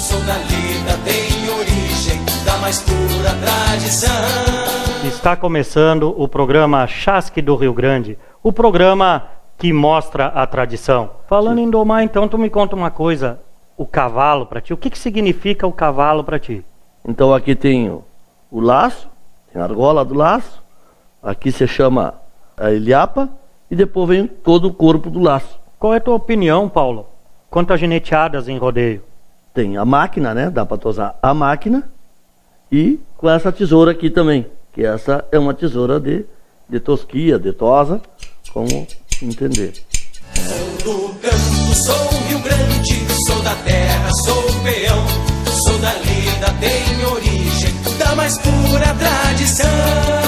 sou da lida, tem origem da mais pura tradição. Está começando o programa Chasque do Rio Grande, o programa que mostra a tradição. Falando em domar, então, tu me conta uma coisa, o cavalo para ti, o que significa o cavalo para ti? Então aqui tem o laço, tem a argola do laço, aqui se chama a ilhapa e depois vem todo o corpo do laço. Qual é a tua opinião, Paulo, quanto a gineteadas em rodeio? Tem a máquina, né? Dá para tosar a máquina e com essa tesoura aqui também, que essa é uma tesoura de tosquia, de tosa, como entender. Sou do campo, sou Rio Grande, sou da terra, sou peão, sou da lida, tenho origem da mais pura tradição.